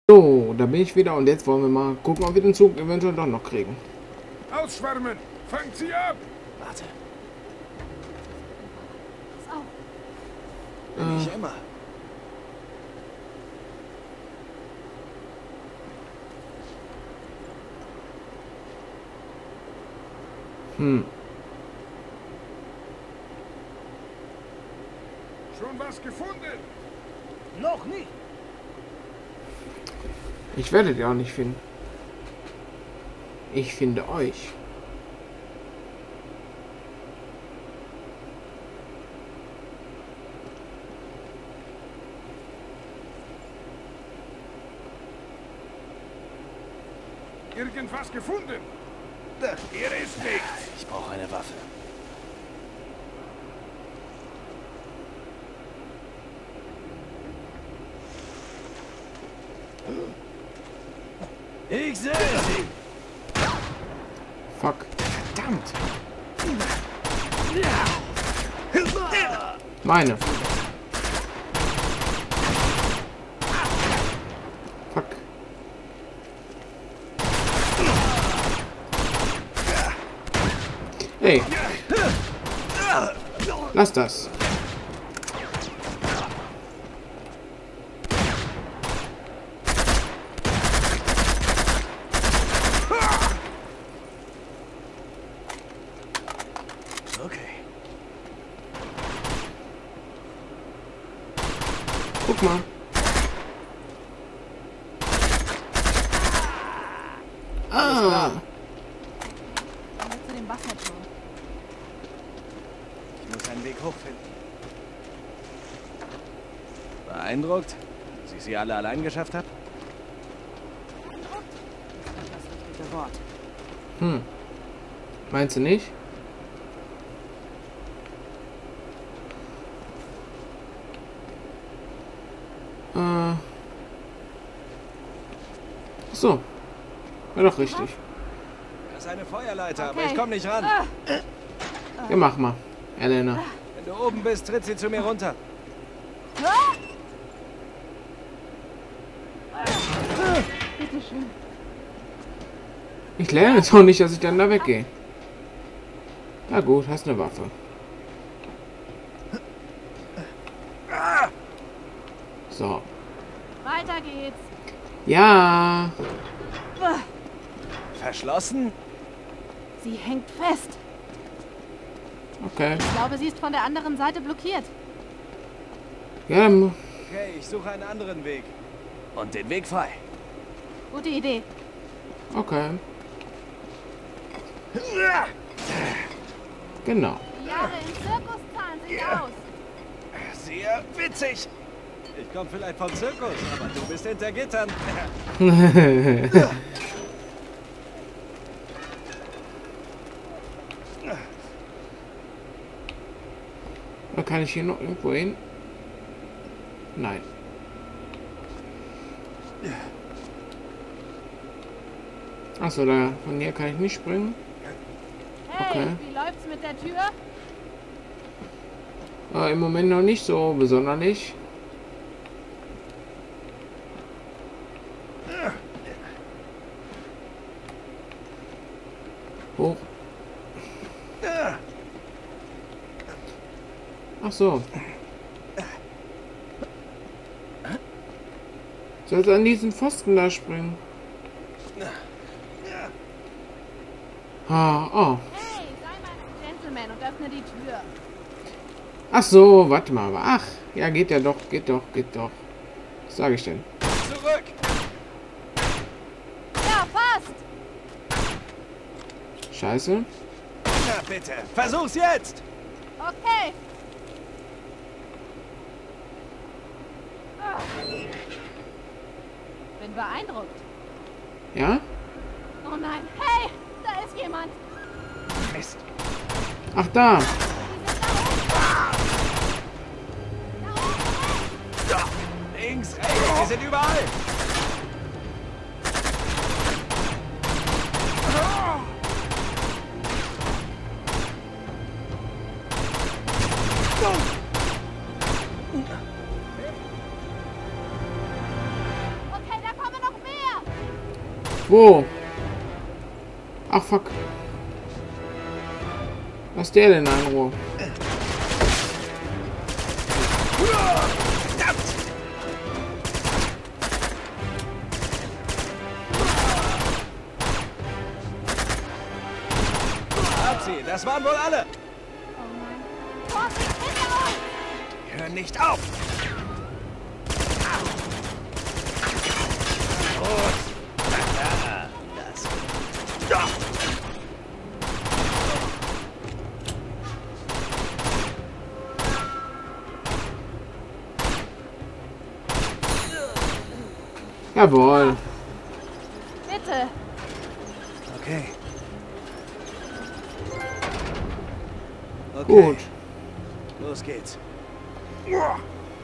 So, da bin ich wieder und jetzt wollen wir mal gucken, ob wir den Zug eventuell doch noch kriegen. Ausschwärmen! Fangt sie ab! Warte. Pass auf. Bin ich immer. Schon was gefunden? Noch nicht. Ich werde die auch nicht finden. Ich finde euch. Irgendwas gefunden? Hier ist nichts. Ich brauche eine Waffe. Ich sehe sie. Fuck. Verdammt. Meine. Fuck. Ey. Lass das. Okay. Guck mal. Ah. Zu dem Wasserturm. Ich muss einen Weg hochfinden. Beeindruckt, dass ich sie alle allein geschafft habe? Das richtige Wort. Meinst du nicht? So. War doch richtig. Das ist eine Feuerleiter, aber Okay. ich komme nicht ran. Ja, mach mal, Elena. Wenn du oben bist, tritt sie zu mir runter. Bitte schön. Ich lerne jetzt auch nicht, dass ich dann da weggehe. Na gut, hast eine Waffe. So. Weiter geht's. Ja. Verschlossen? Sie hängt fest. Okay. Ich glaube, sie ist von der anderen Seite blockiert. Ja, dann, Okay, ich suche einen anderen Weg. Und den Weg frei. Gute Idee. okay. Genau. Die Jahre im Zirkus zahlen sich aus. Sehr witzig. Ich komme vielleicht vom Zirkus, aber du bist hinter Gittern. Kann ich hier noch irgendwo hin? Nein. Achso, da von hier kann ich nicht springen. Hey, Okay. wie läuft's mit der Tür? Im Moment noch nicht so besonderlich. Hoch. Ach so. Sollst an diesen Pfosten da springen? Ah, oh. Hey, sei mal ein Gentleman und öffne die Tür. Ach so, warte mal. Ach, ja, geht ja doch, geht doch, geht doch. Was sage ich denn? Zurück! Ja, fast. Scheiße. Na bitte, versuch's jetzt! Okay. Bin beeindruckt. Ja? Oh nein. Hey, da ist jemand. Mist. Ach, da. Da. Links, rechts, wir sind überall! Okay, da kommen Wo? Ach, fuck. Was ist der denn in Ruhe? Abziehen, das waren wohl alle. Oh nein. Vorsicht, hinter uns! Die hören nicht auf. Gut. Ja, das. Ja. Jawohl. Bitte. Okay. Okay. Gut. Los geht's. Perfekt.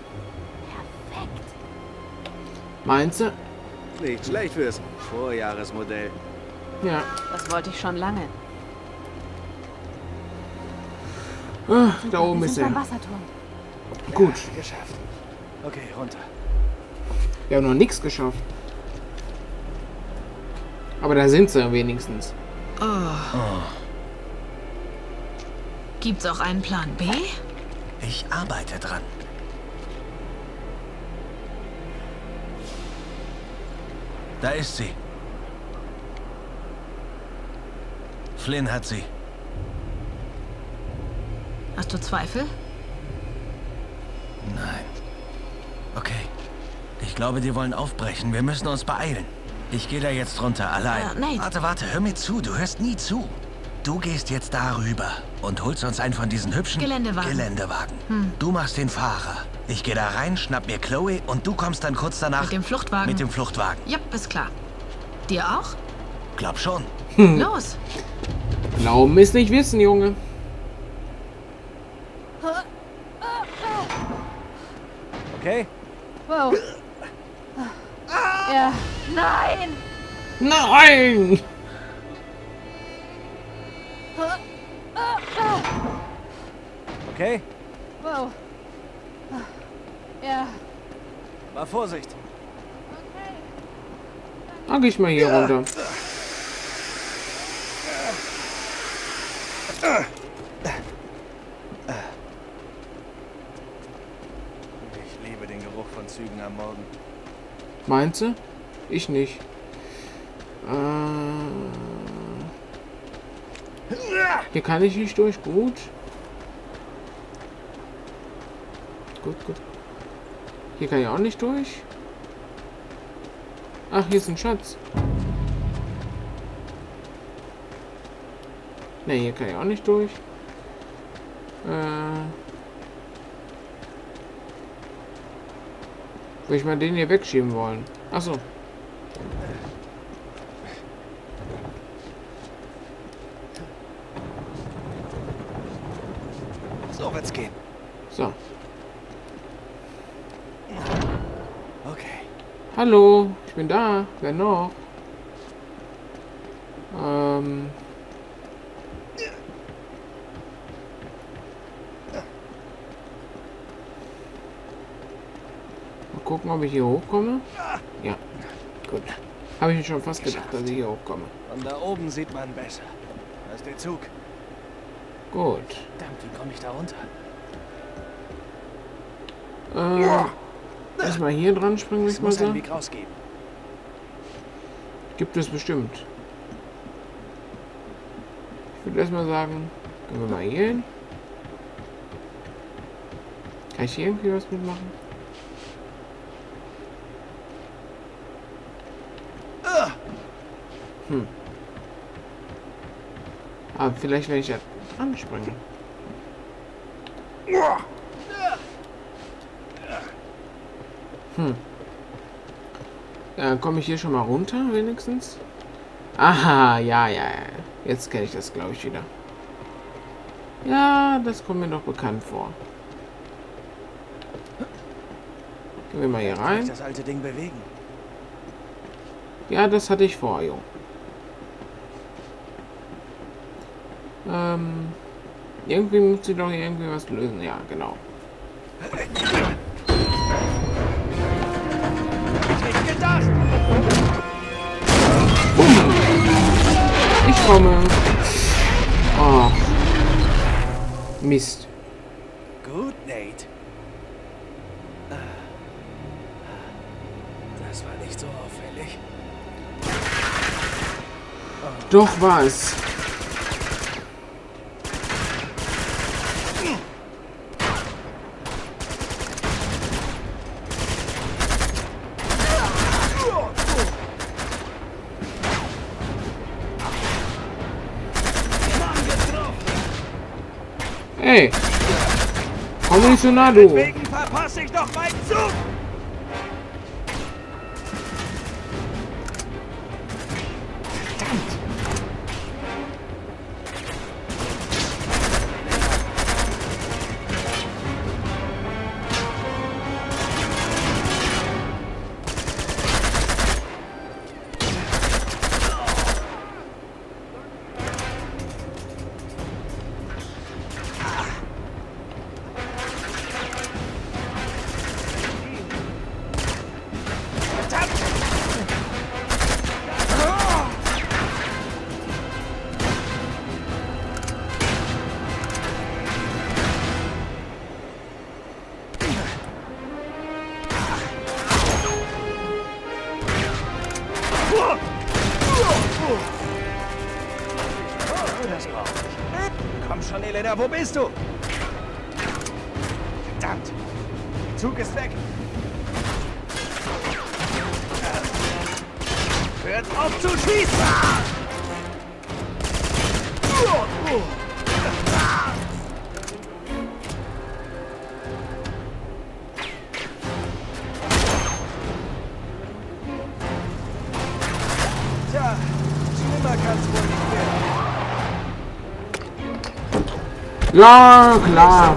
Meinst du? Nicht schlecht fürs Vorjahresmodell. Ja. Das wollte ich schon lange. Ah, da oben Wir ist sind beim er. Wasserturm. Gut. Ja, geschafft. Okay, runter. Wir haben noch nichts geschafft. Aber da sind sie wenigstens. Gibt's auch einen Plan B? Ich arbeite dran. Da ist sie. Flynn hat sie. Hast du Zweifel? Nein. Okay. Ich glaube, die wollen aufbrechen. Wir müssen uns beeilen. Ich gehe da jetzt runter, allein. Nate. Warte, hör mir zu. Du hörst nie zu. Du gehst jetzt darüber und holst uns einen von diesen hübschen Geländewagen. Du machst den Fahrer. Ich gehe da rein, schnapp mir Chloe und du kommst dann kurz danach Mit dem Fluchtwagen? mit dem Fluchtwagen. Ja, ist klar. Dir auch? Glaub schon. Los. Glauben ist nicht wissen, Junge. Okay? Wow. Ja. Nein! Nein! Okay? Wow. Ja. War Vorsicht. Okay. Dann geh ich mal hier runter. Ich liebe den Geruch von Zügen am Morgen. Meinst du? Ich nicht. Hier kann ich nicht durch. Gut. Gut, gut. Hier kann ich auch nicht durch. Ach, hier ist ein Schatz. Ne, hier kann ich auch nicht durch. Will ich mal den hier wegschieben wollen. Achso. So wird's gehen. So. Okay. Hallo, ich bin da. Wer noch? Mal gucken, ob ich hier hochkomme. Ja, gut. Habe ich mir schon fast gedacht, dass ich hier hochkomme. Von da oben sieht man besser. Da ist der Zug. Gut. Verdammt, wie komme ich da runter? Erstmal hier dran springen, würde Es ich mal muss einen sagen. Weg rausgeben. Gibt es bestimmt. Ich würde erstmal sagen, gehen wir mal hier hin. Kann ich hier irgendwie was mitmachen? Aber vielleicht, wenn ich da anspringe. Dann komme ich hier schon mal runter, wenigstens. Aha, ja, ja, ja. Jetzt kenne ich das, glaube ich, wieder. Ja, das kommt mir doch bekannt vor. Gehen wir mal hier Kann rein. ich das alte Ding bewegen? Ja, das hatte ich vor, jo. Irgendwie muss sie doch irgendwie was lösen. Ja, genau. Nicht gedacht! komme. Oh. Mist. Gut, Nate. Das war nicht so auffällig. Doch war es. Ey! Komm nicht so nah, du! Deswegen verpasse ich doch meinen Zug! Komm schon, Elena, wo bist du? Verdammt! Der Zug ist weg! Hört auf zu schießen! Tja, schlimmer kann's wohl nicht werden. Ja, klar.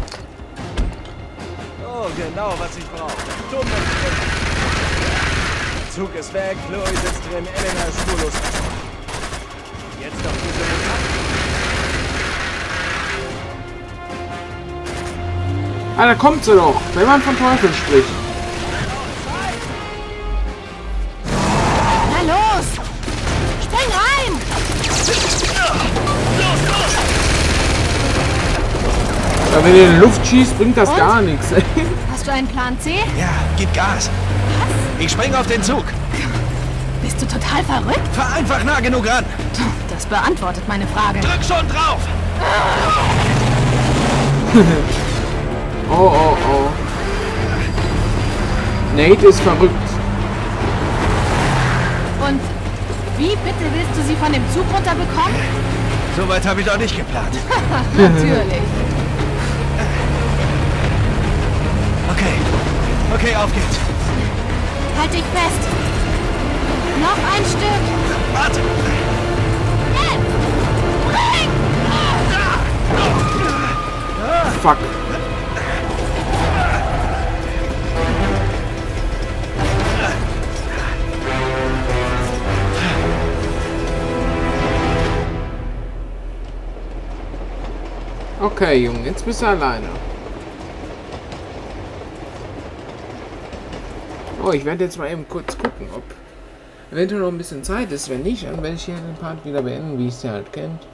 Oh, genau, was ich brauche. Dumme Kinder. Der Zug ist weg, Chloe sitzt drin, Elena ist spurlos. Jetzt noch diese Mutter. Ah, da kommt sie doch, wenn man von Teufel spricht. Na los! Spring rein! Aber wenn ihr in die Luft schießt, bringt das Und? gar nichts. Hast du einen Plan C? Ja, gib Gas. Ich spring auf den Zug. Bist du total verrückt? Fahr einfach nah genug ran. Das beantwortet meine Frage. Drück schon drauf. Oh, oh, oh. Nate ist verrückt. Und wie bitte willst du sie von dem Zug runterbekommen? Soweit habe ich doch nicht geplant. Natürlich. Okay, auf geht's. Halt dich fest. Noch ein Stück. Warte. Jetzt! Spring! Fuck. Okay, Junge, jetzt bist du alleine. Oh, ich werde jetzt mal eben kurz gucken, ob eventuell noch ein bisschen Zeit ist. Wenn nicht, dann werde ich hier den Part wieder beenden, wie es ihr halt kennt.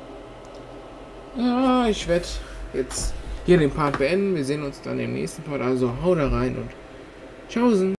Ja, ich werde jetzt hier den Part beenden. Wir sehen uns dann im nächsten Part. Also hau da rein und tschaußen.